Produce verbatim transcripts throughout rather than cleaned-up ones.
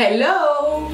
Hello!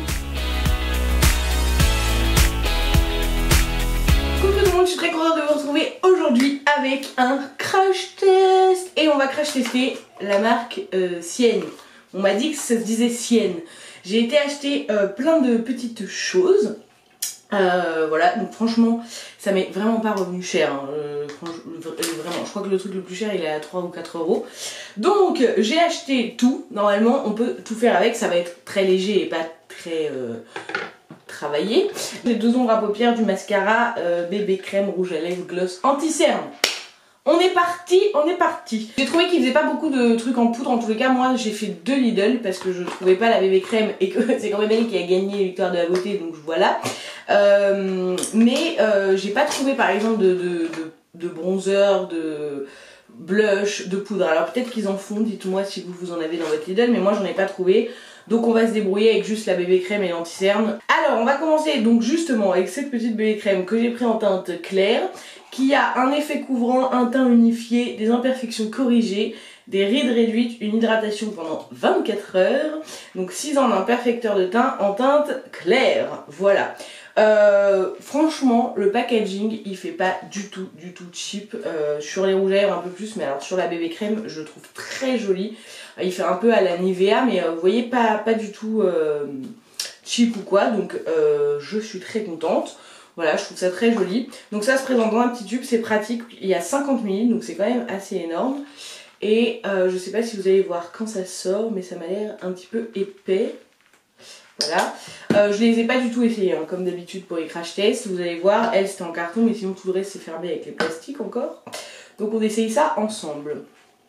Coucou tout le monde, je suis très contente de vous retrouver aujourd'hui avec un crash test. Et on va crash tester la marque euh, Sienne. On m'a dit que ça se disait Sienne. J'ai été acheter euh, plein de petites choses. Euh, voilà, donc franchement ça m'est vraiment pas revenu cher hein. euh, vraiment, je crois que le truc le plus cher il est à trois ou quatre euros. Donc j'ai acheté tout, normalement on peut tout faire avec, ça va être très léger et pas très euh, travaillé. J'ai deux ombres à paupières, du mascara, euh, bébé crème, rouge à lèvres, gloss, anti-cerne. On est parti, on est parti. J'ai trouvé qu'il faisait pas beaucoup de trucs en poudre. En tous les cas, moi j'ai fait deux Lidl parce que je trouvais pas la bébé crème et que c'est quand même elle qui a gagné Victoire de la beauté, donc voilà. Euh, mais euh, j'ai pas trouvé par exemple de, de, de, de bronzer, de blush, de poudre. Alors peut-être qu'ils en font, dites-moi si vous, vous en avez dans votre Lidl, mais moi j'en ai pas trouvé. Donc on va se débrouiller avec juste la bébé crème et l'anti-cerne. Alors on va commencer donc justement avec cette petite bébé crème que j'ai pris en teinte claire, qui a un effet couvrant, un teint unifié, des imperfections corrigées, des rides réduites, une hydratation pendant vingt-quatre heures. Donc six ans d'un perfecteur de teint en teinte claire. Voilà. Euh, franchement le packaging il fait pas du tout du tout cheap. Euh, sur les rouges à lèvres un peu plus, mais alors sur la bébé crème je le trouve très joli. Il fait un peu à la Nivea, mais euh, vous voyez pas, pas du tout euh, cheap ou quoi, donc euh, je suis très contente. Voilà, je trouve ça très joli. Donc ça se présente dans un petit tube, c'est pratique, il y a cinquante millilitres, donc c'est quand même assez énorme. Et euh, je sais pas si vous allez voir quand ça sort, mais ça m'a l'air un petit peu épais. Voilà, euh, je les ai pas du tout essayés, hein, comme d'habitude pour les crash tests. Vous allez voir, elle c'était en carton, mais sinon tout le reste c'est fermé avec les plastiques encore. Donc on essaye ça ensemble.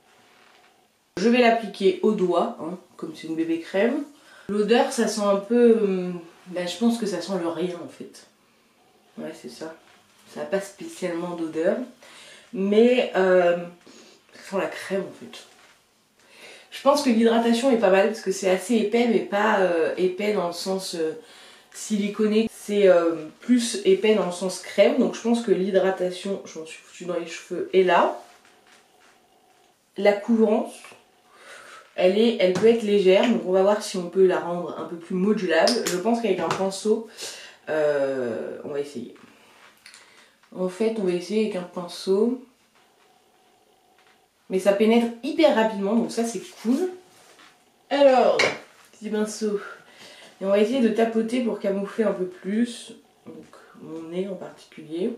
Je vais l'appliquer au doigt, hein, comme c'est une bébé crème. L'odeur ça sent un peu, euh, ben, je pense que ça sent le rien en fait. Ouais c'est ça, ça n'a pas spécialement d'odeur, mais euh, ça sent la crème en fait. Je pense que l'hydratation est pas mal parce que c'est assez épais, mais pas euh, épais dans le sens euh, siliconé. C'est euh, plus épais dans le sens crème. Donc je pense que l'hydratation, je m'en suis foutu dans les cheveux, est là. La couvrance, elle, est, elle peut être légère. Donc on va voir si on peut la rendre un peu plus modulable. Je pense qu'avec un pinceau, euh, on va essayer. En fait, on va essayer avec un pinceau. Mais ça pénètre hyper rapidement, donc ça c'est cool. Alors, petit pinceau. Et on va essayer de tapoter pour camoufler un peu plus. Donc mon nez en particulier.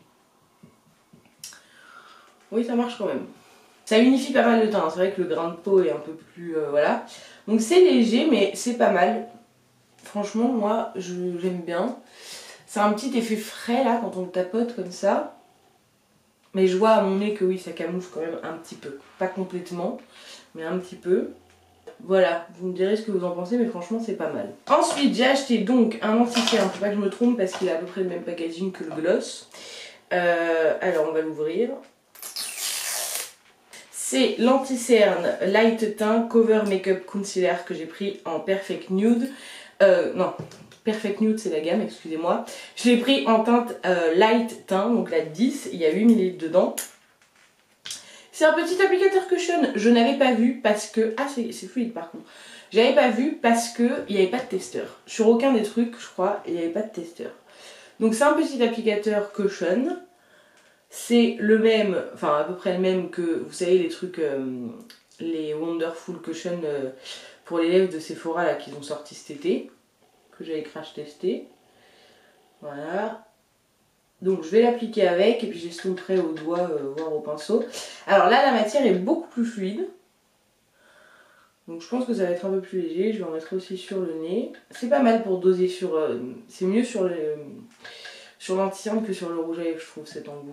Oui, ça marche quand même. Ça unifie pas mal le teint. C'est vrai que le grain de peau est un peu plus... Euh, voilà. Donc c'est léger, mais c'est pas mal. Franchement, moi, j'aime bien. C'est un petit effet frais là, quand on le tapote comme ça. Mais je vois à mon nez que oui, ça camoufle quand même un petit peu. Pas complètement, mais un petit peu. Voilà, vous me direz ce que vous en pensez, mais franchement c'est pas mal. Ensuite, j'ai acheté donc un anti-cerne, faut pas que je me trompe parce qu'il a à peu près le même packaging que le gloss. Euh, alors on va l'ouvrir. C'est l'anti-cerne Light Teint Cover Makeup Concealer que j'ai pris en Perfect Nude. Euh, non. Perfect Nude c'est la gamme, excusez-moi. Je l'ai pris en teinte euh, light teint, donc la dix, il y a huit millilitres dedans. C'est un petit applicateur cushion, je n'avais pas vu parce que... Ah c'est fluide par contre. J'avais pas vu parce que il n'y avait pas de testeur. Sur aucun des trucs je crois, il n'y avait pas de testeur. Donc c'est un petit applicateur cushion. C'est le même, enfin à peu près le même que, vous savez les trucs, euh, les Wonderful Cushion euh, pour les lèvres de Sephora là qu'ils ont sorti cet été. Que j'avais crash testé. Voilà. Donc je vais l'appliquer avec et puis j'estomperai au doigt, euh, voire au pinceau. Alors là la matière est beaucoup plus fluide. Donc je pense que ça va être un peu plus léger. Je vais en mettre aussi sur le nez. C'est pas mal pour doser sur... Euh, c'est mieux sur le sur l'anti-cerne que sur le rouge à lèvres, je trouve, cet embout.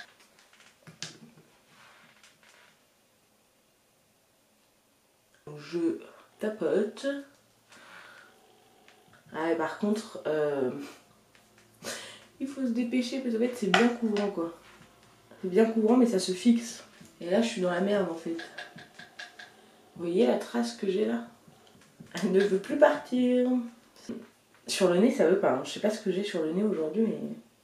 Je tapote. Ah, et par contre, euh, il faut se dépêcher parce qu'en fait c'est bien couvrant quoi. C'est bien couvrant mais ça se fixe. Et là je suis dans la merde en fait. Vous voyez la trace que j'ai là? Elle ne veut plus partir. Sur le nez ça veut pas. Hein. Je sais pas ce que j'ai sur le nez aujourd'hui mais...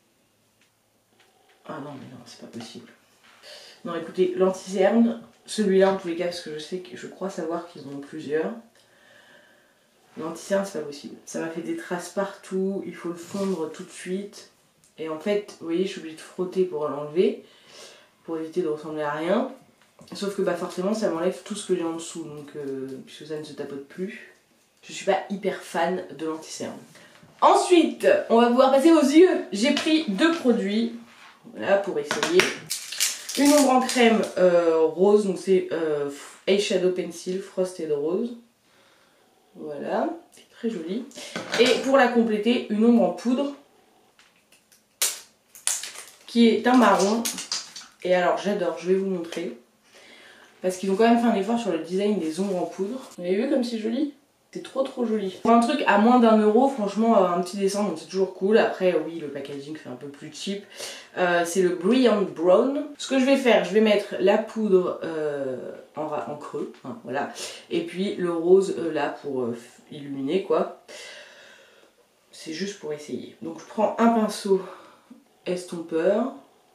Ah non mais non c'est pas possible. Non écoutez, l'anti-cerne, celui-là en tous les cas parce que je sais que je crois savoir qu'ils en ont plusieurs. L'anti-cerne, c'est pas possible. Ça m'a fait des traces partout, il faut le fondre tout de suite. Et en fait, vous voyez, je suis obligée de frotter pour l'enlever, pour éviter de ressembler à rien. Sauf que bah forcément, ça m'enlève tout ce que j'ai en dessous, donc euh, puisque ça ne se tapote plus. Je suis pas hyper fan de l'anti-cerne. Ensuite, on va pouvoir passer aux yeux. J'ai pris deux produits, voilà, pour essayer. Une ombre en crème euh, rose, donc c'est euh, Eyeshadow Pencil Frosted Rose. Voilà, c'est très joli. Et pour la compléter, une ombre en poudre qui est un marron. Et alors j'adore, je vais vous montrer. Parce qu'ils ont quand même fait un effort sur le design des ombres en poudre. Vous avez vu comme c'est joli? C'est trop trop joli. Pour un truc à moins d'un euro, franchement, un petit dessin, donc c'est toujours cool. Après, oui, le packaging fait un peu plus cheap. Euh, c'est le Brilliant Brown. Ce que je vais faire, je vais mettre la poudre euh, en, en creux, hein, voilà. Et puis le rose euh, là pour euh, illuminer, quoi. C'est juste pour essayer. Donc je prends un pinceau estompeur.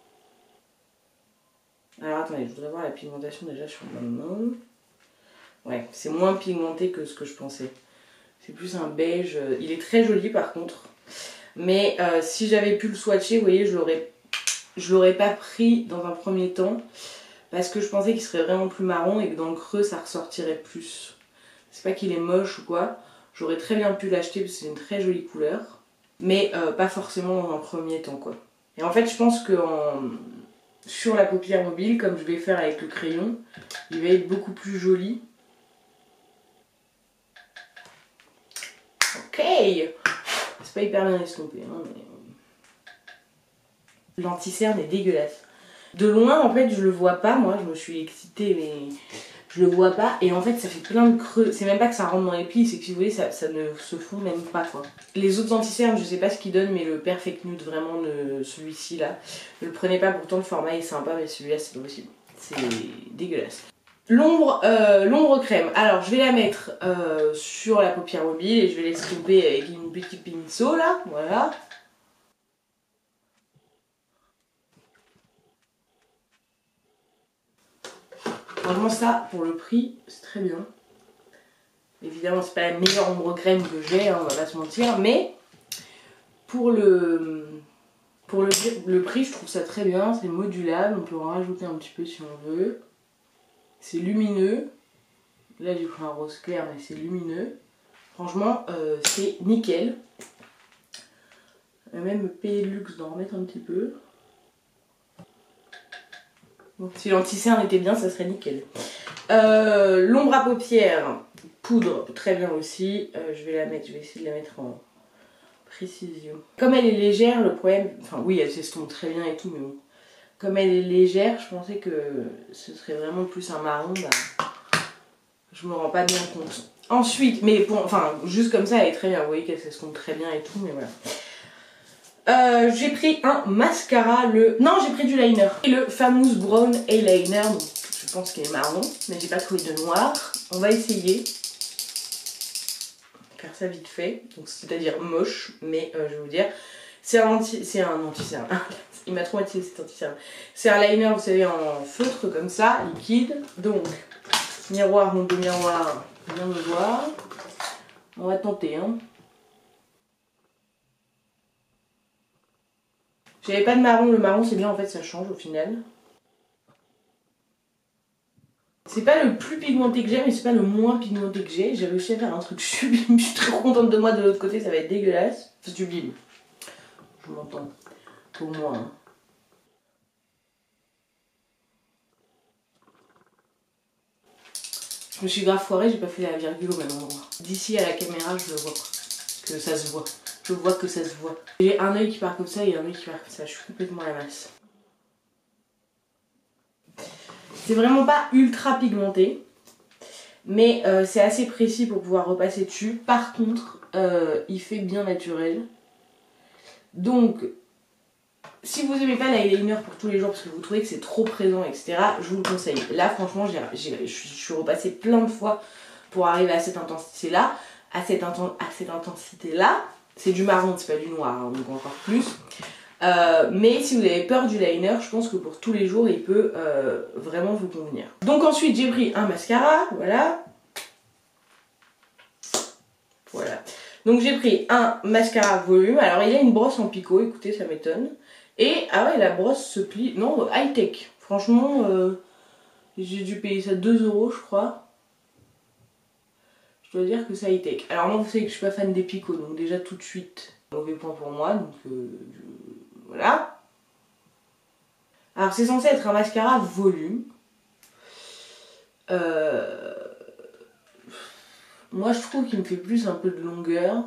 Alors attendez, je voudrais voir la pigmentation déjà sur ma main. Ouais, c'est moins pigmenté que ce que je pensais. C'est plus un beige. Il est très joli par contre. Mais euh, si j'avais pu le swatcher, vous voyez, je l'aurais je l'aurais pas pris dans un premier temps. Parce que je pensais qu'il serait vraiment plus marron et que dans le creux ça ressortirait plus. C'est pas qu'il est moche ou quoi. J'aurais très bien pu l'acheter parce que c'est une très jolie couleur. Mais euh, pas forcément dans un premier temps, quoi. Et en fait, je pense que en... sur la paupière mobile, comme je vais faire avec le crayon, il va être beaucoup plus joli. Ok, c'est pas hyper bien estompé, hein, mais... L'anti-cerne est dégueulasse. De loin, en fait, je le vois pas, moi, je me suis excitée, mais je le vois pas. Et en fait, ça fait plein de creux. C'est même pas que ça rentre dans les plis, c'est que si vous voyez, ça, ça ne se fond même pas, quoi. Les autres anti-cernes, je sais pas ce qu'ils donnent, mais le Perfect Nude, vraiment, celui-ci, là, ne le prenez pas. Pourtant, le format est sympa, mais celui-là, c'est pas possible. C'est dégueulasse. L'ombre euh, l'ombre crème, alors je vais la mettre euh, sur la paupière mobile et je vais l'estomper avec une petite pinceau là, voilà. Franchement ça, pour le prix, c'est très bien. Évidemment c'est pas la meilleure ombre crème que j'ai, hein, on va pas se mentir, mais pour le, pour le, le prix je trouve ça très bien, c'est modulable, on peut en rajouter un petit peu si on veut. C'est lumineux. Là j'ai pris un rose clair mais c'est lumineux. Franchement euh, c'est nickel. Je vais même me payer le luxe d'en remettre un petit peu. Bon, si l'anti-cerne était bien ça serait nickel. Euh, L'ombre à paupières, poudre, très bien aussi. Euh, je vais la mettre, je vais essayer de la mettre en précision. Comme elle est légère, le problème, enfin oui elle s'estompe très bien et tout mais bon. Comme elle est légère, je pensais que ce serait vraiment plus un marron, bah, je me rends pas bien compte. Ensuite, mais bon, enfin, juste comme ça, elle est très bien, vous voyez qu'elle s'estompe très bien et tout, mais voilà. Euh, j'ai pris un mascara, le... Non, j'ai pris du liner. Et le Famous Brown Eyeliner, donc je pense qu'il est marron, mais j'ai pas trouvé de noir. On va essayer. Faire ça vite fait, donc c'est-à-dire moche, mais euh, je vais vous dire, c'est un anti... c'est un anti-cerne. Il m'a traumatisé cet anti-cerne. C'est un liner, vous savez, en feutre comme ça, liquide. Donc, miroir, mon beau miroir, viens me voir. On va tenter, hein. J'avais pas de marron, le marron c'est bien, en fait ça change au final. C'est pas le plus pigmenté que j'ai, mais c'est pas le moins pigmenté que j'ai. J'ai réussi à faire un truc sublime, je suis trop contente de moi. De l'autre côté ça va être dégueulasse. C'est sublime. Je m'entends. Pour moi. Hein. Je me suis grave foirée, j'ai pas fait la virgule au même endroit. D'ici à la caméra je le vois. Que ça se voit. Je vois que ça se voit. J'ai un œil qui part comme ça et un œil qui part comme ça. Je suis complètement à la masse. C'est vraiment pas ultra pigmenté. Mais euh, c'est assez précis pour pouvoir repasser dessus. Par contre, euh, il fait bien naturel. Donc, si vous n'aimez pas l'eyeliner pour tous les jours parce que vous trouvez que c'est trop présent, et cetera, je vous le conseille. Là, franchement, je suis repassée plein de fois pour arriver à cette intensité-là. À cette, inten à cette intensité-là, c'est du marron, c'est pas du noir, hein, donc encore plus. Euh, mais si vous avez peur du liner, je pense que pour tous les jours, il peut euh, vraiment vous convenir. Donc ensuite, j'ai pris un mascara, voilà. Donc j'ai pris un mascara volume. Alors il y a une brosse en picot, écoutez, ça m'étonne. Et ah ouais, la brosse se plie. Non, high tech. Franchement, euh, j'ai dû payer ça deux euros, je crois. Je dois dire que c'est high tech. Alors moi, vous savez que je suis pas fan des picots, donc déjà tout de suite, mauvais point pour moi. Donc euh, je... voilà. Alors c'est censé être un mascara volume. Euh... Moi je trouve qu'il me fait plus un peu de longueur.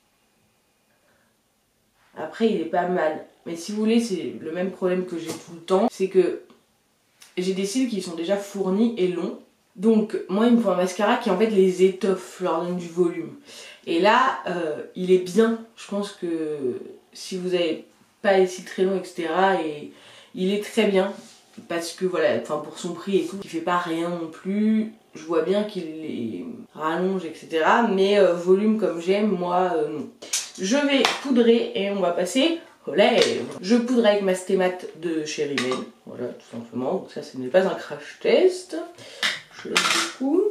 Après il est pas mal. Mais si vous voulez, c'est le même problème que j'ai tout le temps. C'est que j'ai des cils qui sont déjà fournis et longs. Donc moi il me faut un mascara qui en fait les étoffe, leur donne du volume. Et là euh, il est bien. Je pense que si vous n'avez pas les cils très longs, et cetera. Et il est très bien. Parce que voilà, enfin pour son prix et tout, il fait pas rien non plus. Je vois bien qu'il les rallonge, et cetera. Mais euh, volume comme j'aime, moi euh, non. Je vais poudrer et on va passer aux lèvres. Je poudre avec ma Stémat de chez Rimmel. Voilà, tout simplement. Donc ça, ce n'est pas un crash test. Je laisse beaucoup.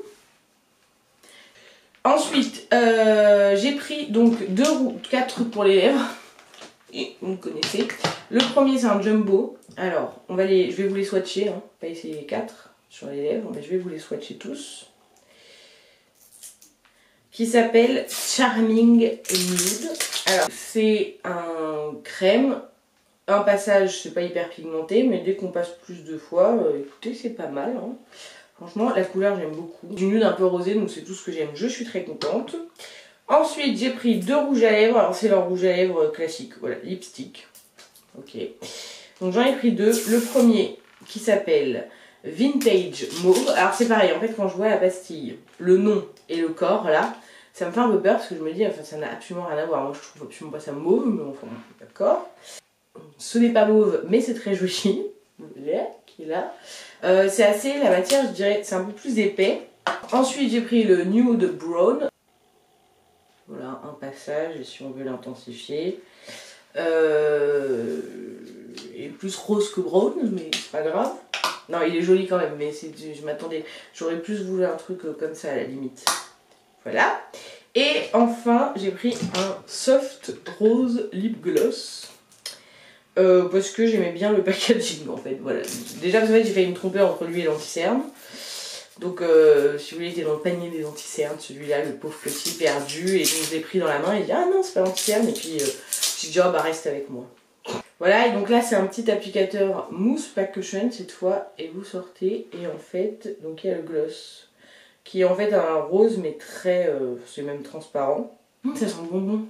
Ensuite, euh, j'ai pris donc deux quatre trucs pour les lèvres. Et vous me connaissez. Le premier c'est un jumbo. Alors, on va les, je vais vous les swatcher, hein. Pas essayer les quatre sur les lèvres, mais je vais vous les swatcher tous. Qui s'appelle Charming Nude. Alors, c'est un crème. Un passage, c'est pas hyper pigmenté, mais dès qu'on passe plus de fois, euh, écoutez, c'est pas mal. Hein. Franchement, la couleur, j'aime beaucoup. Du nude un peu rosé, donc c'est tout ce que j'aime. Je suis très contente. Ensuite, j'ai pris deux rouges à lèvres. Alors, c'est leur rouge à lèvres classique. Voilà, lipstick. Ok. Donc, j'en ai pris deux. Le premier qui s'appelle Vintage Mauve. Alors, c'est pareil. En fait, quand je vois la pastille, le nom et le corps, là, ça me fait un peu peur parce que je me dis, enfin, ça n'a absolument rien à voir. Moi, je trouve absolument pas ça mauve, mais enfin, d'accord. Ce n'est pas mauve, mais c'est très joli. Là, qui est là. Euh, c'est assez, la matière, je dirais, c'est un peu plus épais. Ensuite, j'ai pris le Nude Brown. Voilà, un passage, et si on veut l'intensifier. Euh, il est plus rose que brown, mais c'est pas grave. Non, il est joli quand même, mais je m'attendais. J'aurais plus voulu un truc comme ça à la limite. Voilà. Et enfin, j'ai pris un Soft Rose Lip Gloss. Euh, parce que j'aimais bien le packaging en fait. Voilà. Déjà, vous savez, j'ai fait une tromper entre lui et l'anti-cerne. Donc, euh, si vous voulez, il était dans le panier des anti-cernes, celui-là, le pauvre petit perdu. Et donc, je l'ai pris dans la main et il dit ah non, c'est pas l'anti-cerne. Et puis, euh, j'ai dit oh bah reste avec moi. Voilà, et donc là, c'est un petit applicateur mousse pack cushion cette fois. Et vous sortez, et en fait, donc il y a le gloss qui est en fait un rose, mais très. Euh, c'est même transparent. Mmh, ça sent le bonbon.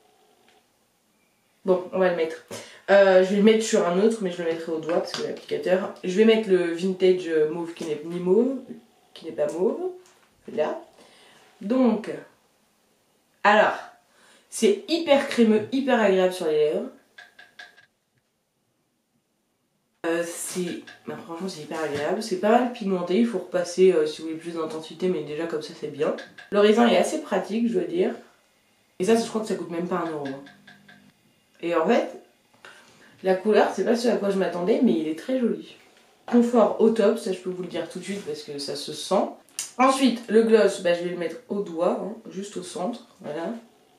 Bon, on va le mettre. Euh, je vais le mettre sur un autre, mais je le mettrai au doigt parce que l'applicateur. Je vais mettre le vintage mauve qui n'est ni mauve. qui n'est pas mauve, là. Donc, alors, c'est hyper crémeux, hyper agréable sur les lèvres. Euh, c'est, bah, franchement, c'est hyper agréable. C'est pas mal pigmenté, il faut repasser euh, si vous voulez plus d'intensité, mais déjà comme ça, c'est bien. Le raisin est assez pratique, je dois dire. Et ça, je crois que ça coûte même pas un euro. Et en fait, la couleur, c'est pas ce à quoi je m'attendais, mais il est très joli. Confort au top, ça je peux vous le dire tout de suite parce que ça se sent. Ensuite, le gloss, bah, je vais le mettre au doigt, hein, juste au centre, voilà.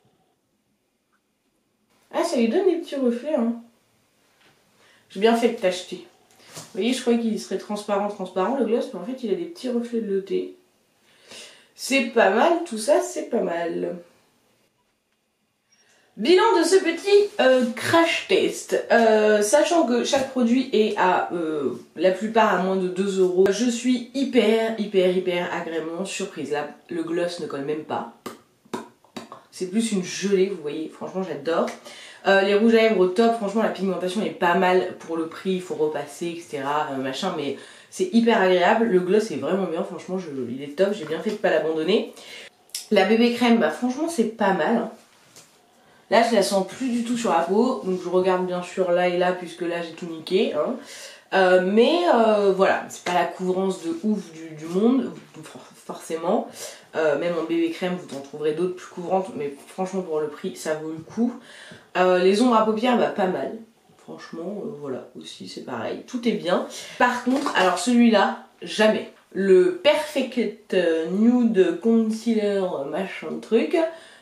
Ah, ça lui donne des petits reflets, hein. J'ai bien fait de t'acheter. Vous voyez, je croyais qu'il serait transparent, transparent le gloss, mais en fait, il a des petits reflets de thé. C'est pas mal, tout ça, c'est pas mal. Bilan de ce petit euh, crash test, euh, sachant que chaque produit est à euh, la plupart à moins de deux euros, je suis hyper hyper hyper agréablement surprise. Là, le gloss ne colle même pas, c'est plus une gelée, vous voyez, franchement j'adore. Euh, les rouges à lèvres au top, franchement la pigmentation est pas mal pour le prix, il faut repasser, et cetera. Euh, machin, mais c'est hyper agréable, le gloss est vraiment bien, franchement je, il est top, j'ai bien fait de pas l'abandonner. La bébé crème, bah franchement c'est pas mal, hein. Là je la sens plus du tout sur la peau, donc je regarde bien sûr là et là puisque là j'ai tout niqué, hein. euh, mais euh, voilà, c'est pas la couvrance de ouf du, du monde, forcément, euh, même en bébé crème vous en trouverez d'autres plus couvrantes, mais franchement pour le prix ça vaut le coup. Euh, les ombres à paupières, bah pas mal, franchement, euh, voilà, aussi c'est pareil, tout est bien. Par contre, alors celui-là, jamais. Le Perfect Nude Concealer machin truc,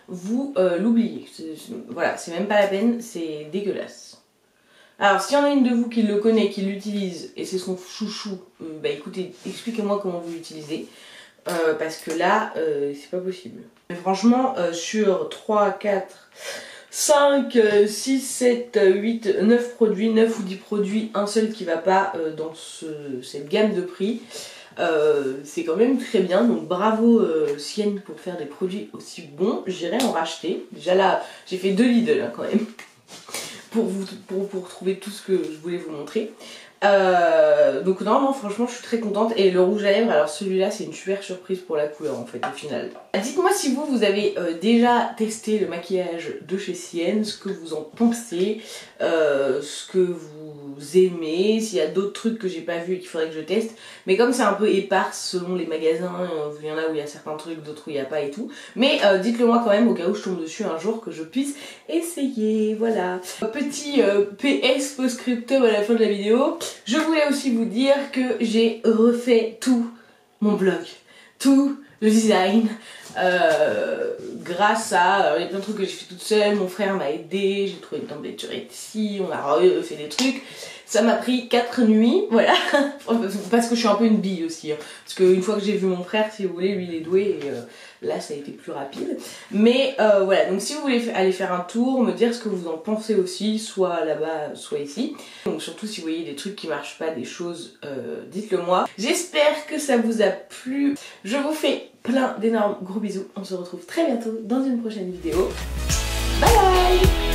vous euh, l'oubliez. Voilà, c'est même pas la peine, c'est dégueulasse. Alors s'il y en a une de vous qui le connaît, qui l'utilise, et c'est son chouchou, euh, bah écoutez, expliquez-moi comment vous l'utilisez. Euh, parce que là, euh, c'est pas possible. Mais franchement, euh, sur trois, quatre, cinq, six, sept, huit, neuf produits, neuf ou dix produits, un seul qui va pas euh, dans ce, cette gamme de prix, euh, c'est quand même très bien. Donc bravo euh, Sienne pour faire des produits aussi bons. J'irai en racheter. Déjà là, j'ai fait deux Lidl hein, quand même. Pour, vous, pour, pour trouver tout ce que je voulais vous montrer. Euh, donc non, non, franchement je suis très contente. Et le rouge à lèvres, alors celui-là c'est une super surprise pour la couleur en fait au final. Dites-moi si vous, vous avez euh, déjà testé le maquillage de chez Sienne, ce que vous en pensez, euh, ce que vous aimez, s'il y a d'autres trucs que j'ai pas vu et qu'il faudrait que je teste. Mais comme c'est un peu éparse selon les magasins, il y en a où il y a certains trucs, d'autres où il n'y a pas et tout. Mais euh, dites-le moi quand même au cas où je tombe dessus un jour que je puisse essayer, voilà. Petit euh, P S post-scriptum à la fin de la vidéo. Je voulais aussi vous dire que j'ai refait tout mon blog, tout le design, euh, grâce à, alors, il y a plein de trucs que j'ai fait toute seule, mon frère m'a aidé, j'ai trouvé une template sur Etsy, on a refait des trucs. Ça m'a pris quatre nuits, voilà, parce que je suis un peu une bille aussi, hein. Parce qu'une fois que j'ai vu mon frère, si vous voulez, lui il est doué, et euh, là ça a été plus rapide. Mais euh, voilà, donc si vous voulez aller faire un tour, me dire ce que vous en pensez aussi, soit là-bas, soit ici. Donc surtout si vous voyez des trucs qui marchent pas, des choses, euh, dites-le moi. J'espère que ça vous a plu, je vous fais plein d'énormes gros bisous, on se retrouve très bientôt dans une prochaine vidéo. Bye bye.